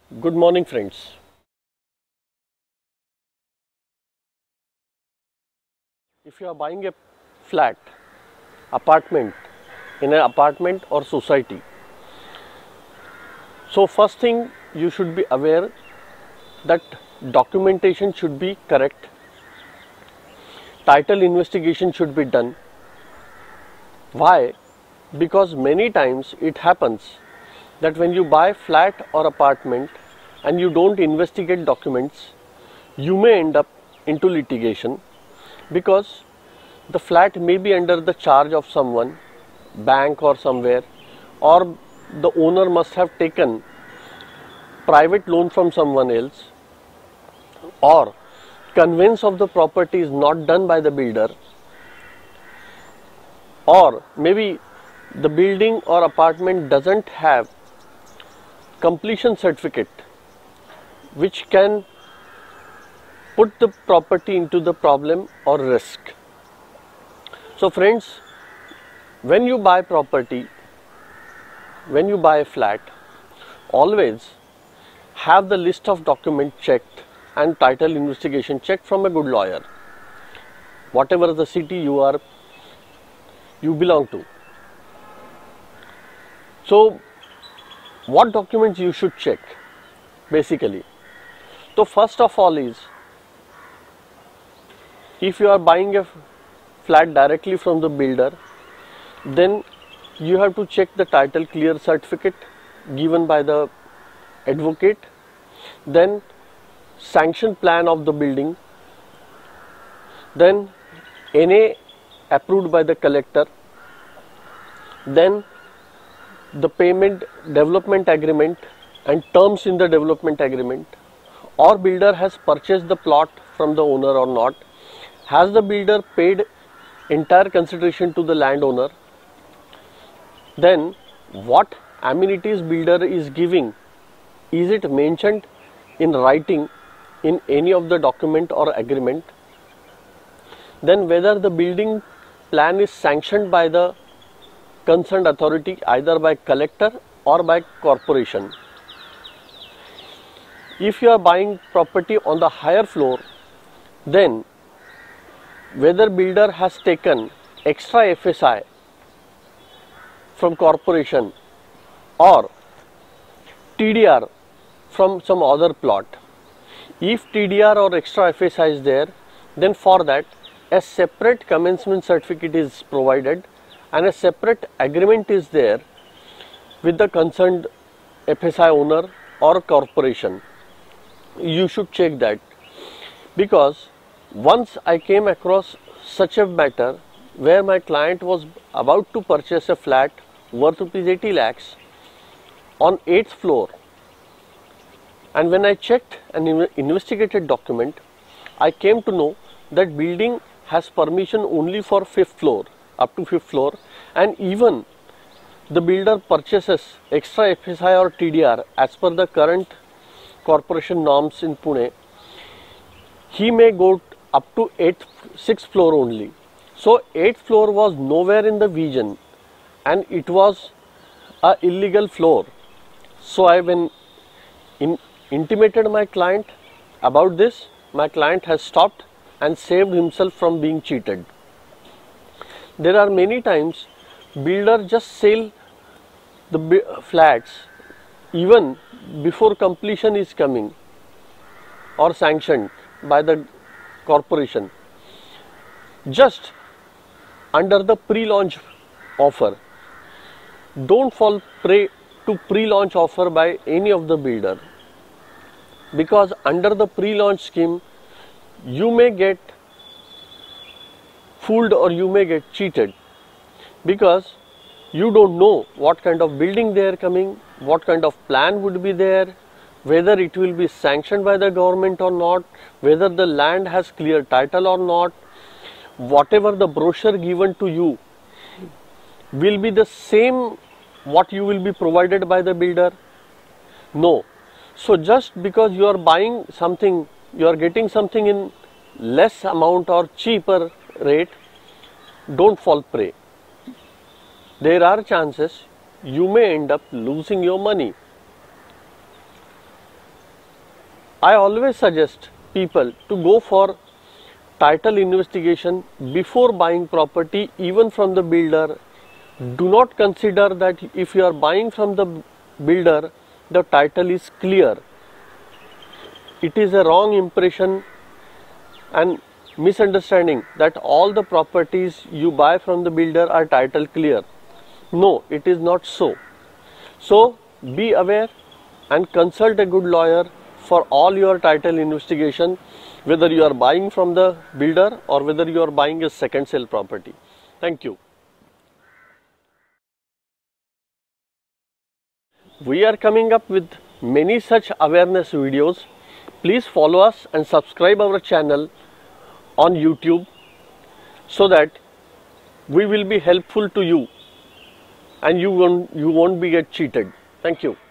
Good morning, friends. If you are buying a flat, apartment, in an apartment or society, so first thing you should be aware that documentation should be correct, title investigation should be done. Why? Because many times it happens that when you buy flat or apartment and you don't investigate documents, you may end up into litigation because the flat may be under the charge of someone, bank or somewhere, or the owner must have taken private loan from someone else, or conveyance of the property is not done by the builder, or maybe the building or apartment doesn't have completion certificate which can put the property into the problem or risk. So friends, when you buy property, when you buy a flat, always have the list of documents checked and title investigation checked from a good lawyer, whatever the city you belong to. So what documents you should check basically? So first of all is, if you are buying a flat directly from the builder, then you have to check the title clear certificate given by the advocate, then sanction plan of the building, then NA approved by the collector, then the payment development agreement and terms in the development agreement, or builder has purchased the plot from the owner or not, has the builder paid entire consideration to the landowner, then what amenities builder is giving, is it mentioned in writing in any of the document or agreement, then whether the building plan is sanctioned by the concerned authority, either by collector or by corporation. If you are buying property on the higher floor, then whether builder has taken extra FSI from corporation or TDR from some other plot. If TDR or extra FSI is there, then for that a separate commencement certificate is provided and a separate agreement is there with the concerned FSI owner or corporation. You should check that, because once I came across such a matter where my client was about to purchase a flat worth rupees 80 lakhs on 8th floor, and when I checked and investigated document, I came to know that building has permission only for 5th floor, up to 5th floor, and even the builder purchases extra FSI or TDR as per the current corporation norms in Pune, he may go up to 6th floor only. So 8th floor was nowhere in the vision and it was a illegal floor. So I intimated my client about this. My client has stopped and saved himself from being cheated. There are many times builder just sell the flats even before completion is coming or sanctioned by the corporation, just under the pre-launch offer. Don't fall prey to pre-launch offer by any of the builder, because under the pre-launch scheme you may get fooled or you may get cheated, because you don't know what kind of building they are coming, what kind of plan would be there, whether it will be sanctioned by the government or not, whether the land has clear title or not, whatever the brochure given to you will be the same what you will be provided by the builder. No. So just because you are buying something, you are getting something in less amount or cheaper rate, don't fall prey. There are chances you may end up losing your money. I always suggest people to go for title investigation before buying property, even from the builder. Do not consider that if you are buying from the builder, the title is clear. It is a wrong impression and misunderstanding that all the properties you buy from the builder are title clear. No, it is not so. So be aware and consult a good lawyer for all your title investigation, whether you are buying from the builder or whether you are buying a second sale property. Thank you. We are coming up with many such awareness videos. Please follow us and subscribe our channel on YouTube so that we will be helpful to you and you won't be get cheated. Thank you.